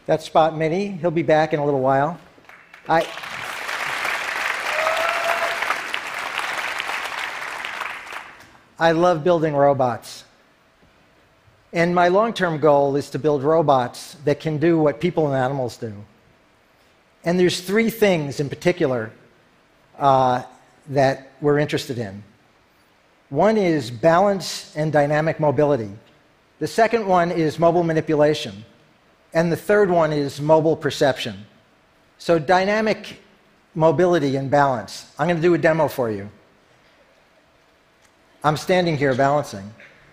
That's SpotMini. He'll be back in a little while. I love building robots. And my long-term goal is to build robots that can do what people and animals do. And there's three things in particular that we're interested in. One is balance and dynamic mobility. The second one is mobile manipulation. And the third one is mobile perception. So dynamic mobility and balance. I'm going to do a demo for you. I'm standing here balancing.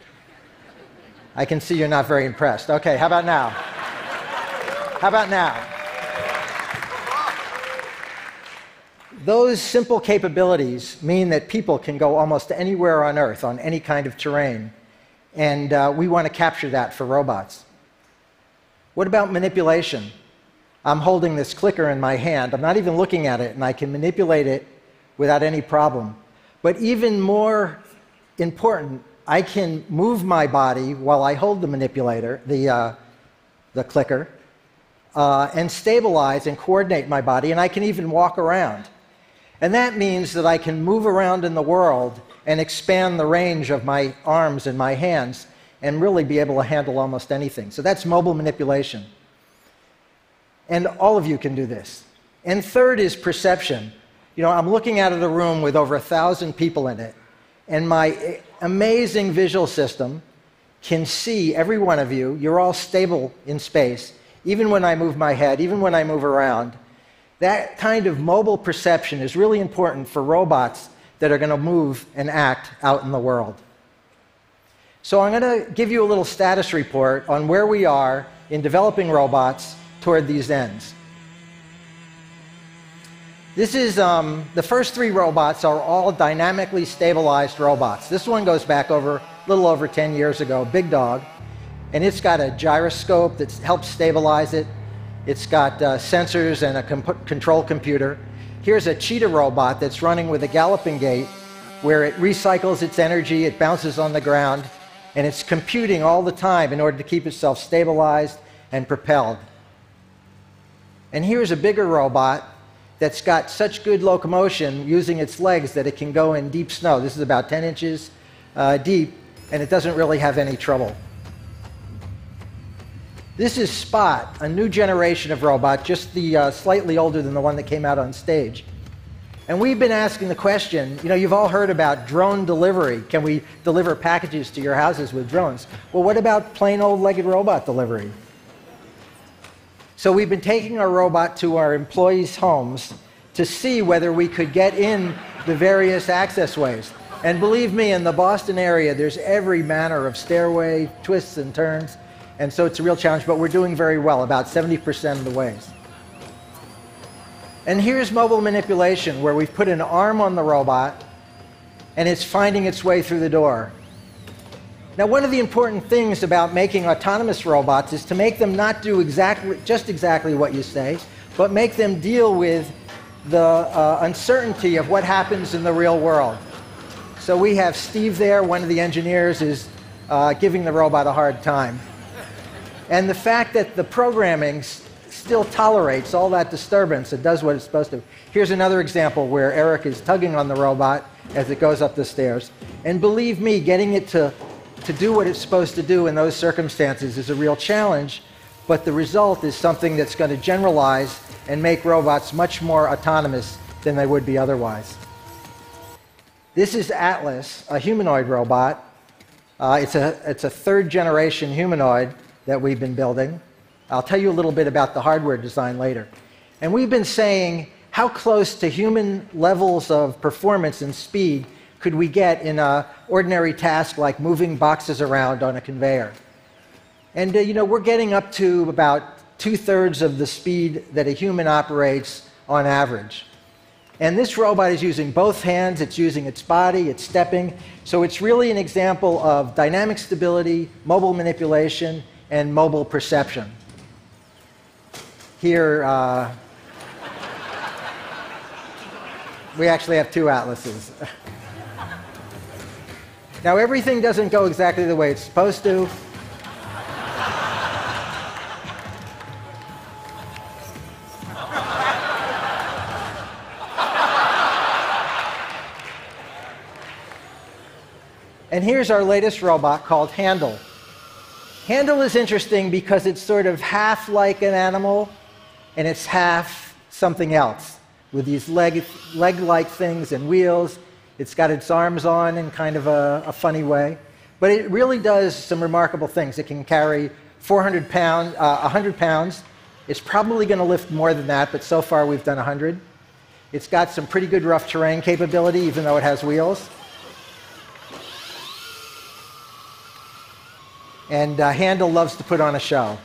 I can see you're not very impressed. Okay, how about now? How about now? Those simple capabilities mean that people can go almost anywhere on Earth on any kind of terrain, and we want to capture that for robots. What about manipulation? I'm holding this clicker in my hand. I'm not even looking at it, and I can manipulate it without any problem. But even more important, I can move my body while I hold the manipulator, the clicker, and stabilize and coordinate my body, and I can even walk around. And that means that I can move around in the world and expand the range of my arms and my hands and really be able to handle almost anything. So that's mobile manipulation. And all of you can do this. And third is perception. You know, I'm looking out of the room with over 1,000 people in it, and my amazing visual system can see every one of you. You're all stable in space, even when I move my head, even when I move around. That kind of mobile perception is really important for robots that are going to move and act out in the world. So I'm going to give you a little status report on where we are in developing robots toward these ends. This is, the first three robots are all dynamically stabilized robots. This one goes back over a little over 10 years ago, Big Dog, and it's got a gyroscope that helps stabilize it. It's got sensors and a control computer. Here's a cheetah robot that's running with a galloping gait where it recycles its energy, it bounces on the ground, and it's computing all the time in order to keep itself stabilized and propelled. And here's a bigger robot that's got such good locomotion using its legs that it can go in deep snow. This is about 10 inches deep, and it doesn't really have any trouble. This is Spot, a new generation of robot, just the slightly older than the one that came out on stage. And we've been asking the question, you know, you've all heard about drone delivery. Can we deliver packages to your houses with drones? Well, what about plain old legged robot delivery? So we've been taking our robot to our employees' homes to see whether we could get in the various access ways. And believe me, in the Boston area, there's every manner of stairway, twists and turns. And so it's a real challenge, but we're doing very well, about 70% of the ways. And here's mobile manipulation, where we've put an arm on the robot, and it's finding its way through the door. Now, one of the important things about making autonomous robots is to make them not do just exactly what you say, but make them deal with the uncertainty of what happens in the real world. So we have Steve there, one of the engineers, is giving the robot a hard time. And the fact that the programming still tolerates all that disturbance, it does what it's supposed to. Here's another example where Eric is tugging on the robot as it goes up the stairs. And believe me, getting it to do what it's supposed to do in those circumstances is a real challenge, but the result is something that's going to generalize and make robots much more autonomous than they would be otherwise. This is Atlas, a humanoid robot. It's a third-generation humanoid that we've been building. I'll tell you a little bit about the hardware design later. And we've been saying, how close to human levels of performance and speed could we get in an ordinary task like moving boxes around on a conveyor? And you know, we're getting up to about 2/3 of the speed that a human operates on average. And this robot is using both hands, it's using its body, it's stepping. So it's really an example of dynamic stability, mobile manipulation, and mobile perception. Here, we actually have two Atlases. Now, everything doesn't go exactly the way it's supposed to. And here's our latest robot called Handle. Handle is interesting because it's sort of half like an animal and it's half something else with these leg-like things and wheels. It's got its arms on in kind of a funny way. But it really does some remarkable things. It can carry 100 pounds. It's probably going to lift more than that, but so far we've done 100. It's got some pretty good rough terrain capability, even though it has wheels. And Handle loves to put on a show.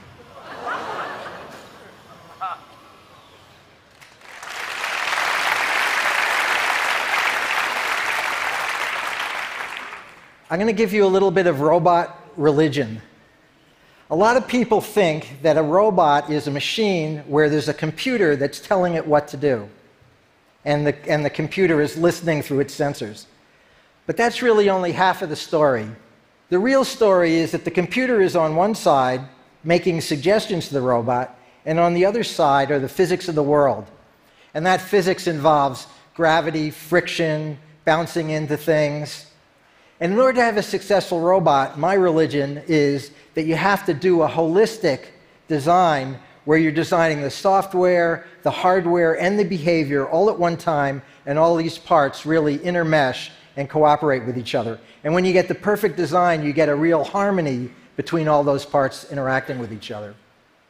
I'm going to give you a little bit of robot religion. A lot of people think that a robot is a machine where there's a computer that's telling it what to do, and the computer is listening through its sensors. But that's really only half of the story. The real story is that the computer is on one side making suggestions to the robot, and on the other side are the physics of the world. And that physics involves gravity, friction, bouncing into things. And in order to have a successful robot, my religion is that you have to do a holistic design where you're designing the software, the hardware, and the behavior all at one time, and all these parts really intermesh and cooperate with each other. And when you get the perfect design, you get a real harmony between all those parts interacting with each other.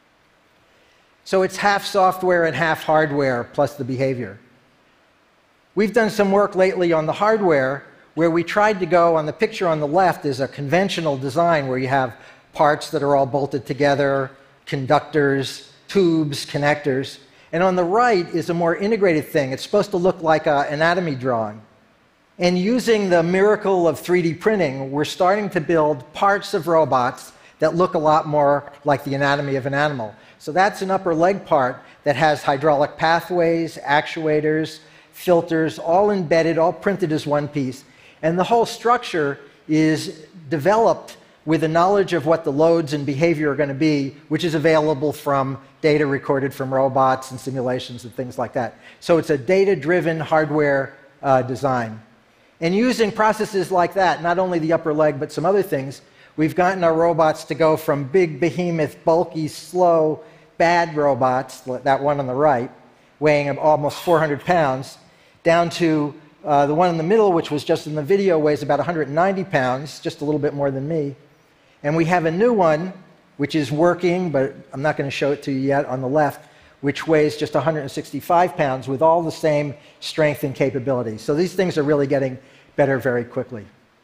So it's half software and half hardware plus the behavior. We've done some work lately on the hardware where we tried to go, on the picture on the left is a conventional design where you have parts that are all bolted together, conductors, tubes, connectors. And on the right is a more integrated thing. It's supposed to look like an anatomy drawing. And using the miracle of 3D printing, we're starting to build parts of robots that look a lot more like the anatomy of an animal. So that's an upper leg part that has hydraulic pathways, actuators, filters, all embedded, all printed as one piece. And the whole structure is developed with a knowledge of what the loads and behavior are going to be, which is available from data recorded from robots and simulations and things like that. So it's a data-driven hardware design. And using processes like that, not only the upper leg, but some other things, we've gotten our robots to go from big, behemoth, bulky, slow, bad robots, that one on the right, weighing almost 400 pounds, down to the one in the middle, which was just in the video, weighs about 190 pounds, just a little bit more than me. And we have a new one, which is working, but I'm not going to show it to you yet, on the left, which weighs just 165 pounds with all the same strength and capability. So these things are really getting better very quickly.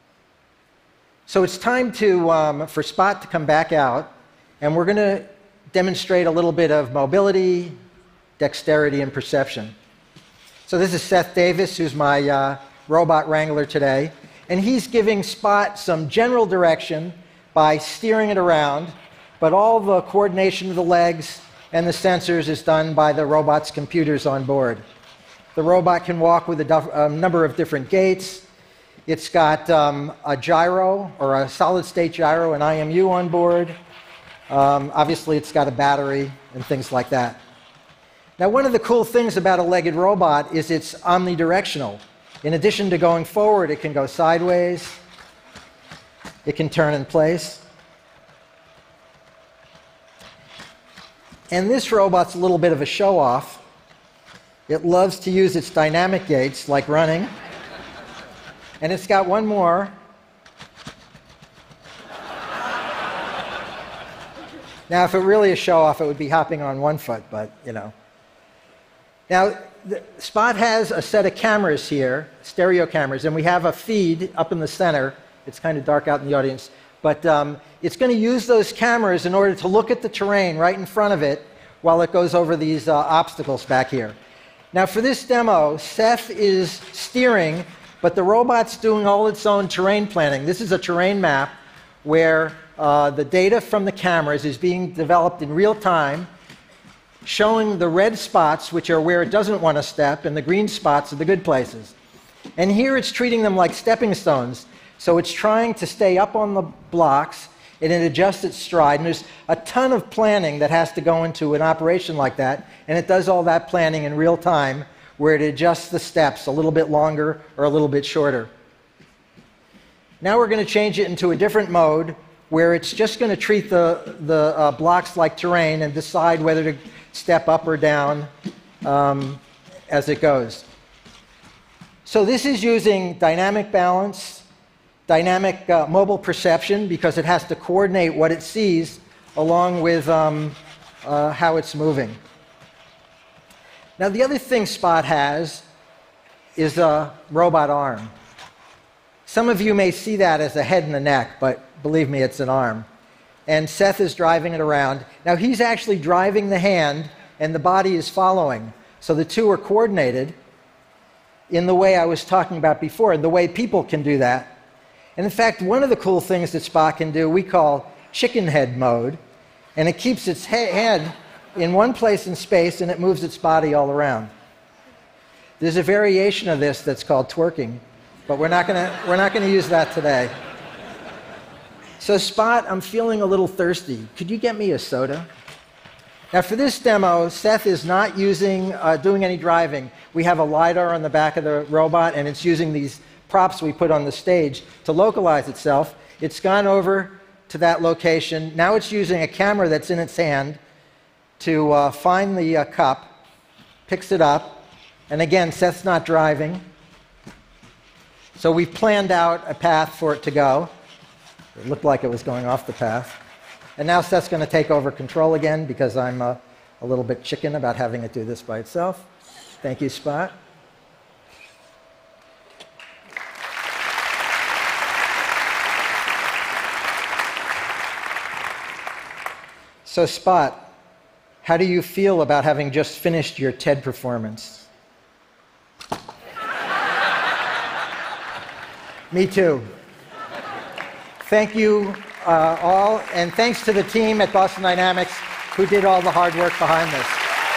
So it's time for Spot to come back out, and we're going to demonstrate a little bit of mobility, dexterity, and perception. So this is Seth Davis, who's my robot wrangler today, and he's giving Spot some general direction by steering it around, but all the coordination of the legs and the sensors is done by the robot's computers on board. The robot can walk with a number of different gaits. It's got a gyro, or a solid-state gyro, an IMU on board. Obviously, it's got a battery and things like that. Now, one of the cool things about a legged robot is it's omnidirectional. In addition to going forward, it can go sideways. It can turn in place. And this robot's a little bit of a show-off. It loves to use its dynamic gaits, like running. And it's got one more. Now, if it really is show-off, it would be hopping on one foot, but, you know. Now, Spot has a set of cameras here, stereo cameras, and we have a feed up in the center. It's kind of dark out in the audience. But it's going to use those cameras in order to look at the terrain right in front of it while it goes over these obstacles back here. Now, for this demo, Seth is steering, but the robot's doing all its own terrain planning. This is a terrain map where the data from the cameras is being developed in real time, showing the red spots, which are where it doesn't want to step, and the green spots are the good places. And here it's treating them like stepping stones. So it's trying to stay up on the blocks, and it adjusts its stride. And there's a ton of planning that has to go into an operation like that, and it does all that planning in real time, where it adjusts the steps a little bit longer or a little bit shorter. Now we're going to change it into a different mode where it's just going to treat the blocks like terrain and decide whether to step up or down as it goes. So this is using dynamic balance, dynamic mobile perception, because it has to coordinate what it sees along with how it's moving. Now the other thing Spot has is a robot arm. Some of you may see that as a head and a neck, but believe me, it's an arm. And Seth is driving it around. Now he's actually driving the hand, and the body is following. So the two are coordinated in the way I was talking about before, and the way people can do that. And in fact, one of the cool things that Spot can do, we call chicken head mode, and it keeps its head in one place in space, and it moves its body all around. There's a variation of this that's called twerking, but we're not going to use that today. So Spot, I'm feeling a little thirsty. Could you get me a soda? Now for this demo, Seth is not doing any driving. We have a LiDAR on the back of the robot, and it's using these props we put on the stage to localize itself. It's gone over to that location. Now it's using a camera that's in its hand to find the cup, picks it up, and again, Seth's not driving. So we've planned out a path for it to go. It looked like it was going off the path. And now Seth's going to take over control again because I'm a little bit chicken about having it do this by itself. Thank you, Spot. So Spot, how do you feel about having just finished your TED performance? Me too. Thank you all, and thanks to the team at Boston Dynamics who did all the hard work behind this.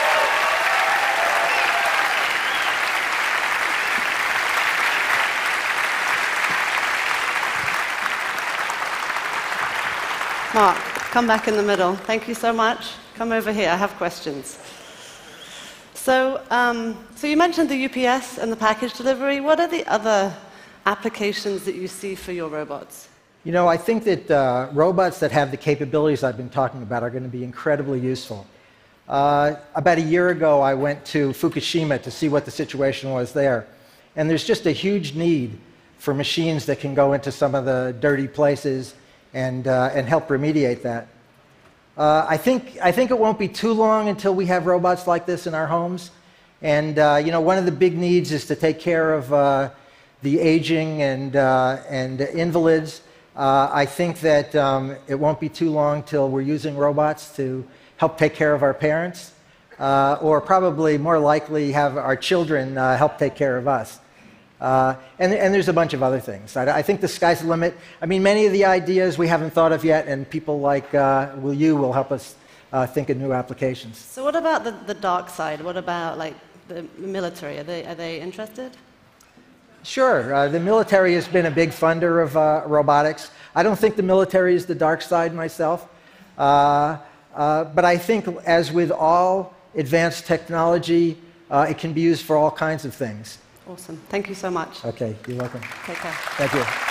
Mark, come back in the middle. Thank you so much. Come over here. I have questions. So you mentioned the UPS and the package delivery. What are the other applications that you see for your robots? You know, I think that robots that have the capabilities I've been talking about are going to be incredibly useful. About a year ago, I went to Fukushima to see what the situation was there. And there's just a huge need for machines that can go into some of the dirty places and help remediate that. I think it won't be too long until we have robots like this in our homes. And you know, one of the big needs is to take care of the aging and invalids. I think that it won't be too long till we're using robots to help take care of our parents, or probably more likely have our children help take care of us. And there's a bunch of other things. I think the sky's the limit. I mean, many of the ideas we haven't thought of yet, and people like will help us think of new applications. So what about the dark side? What about like the military? Are they interested? Sure. The military has been a big funder of robotics. I don't think the military is the dark side myself. But I think, as with all advanced technology, it can be used for all kinds of things. Awesome. Thank you so much. Okay, you're welcome. Take care. Thank you.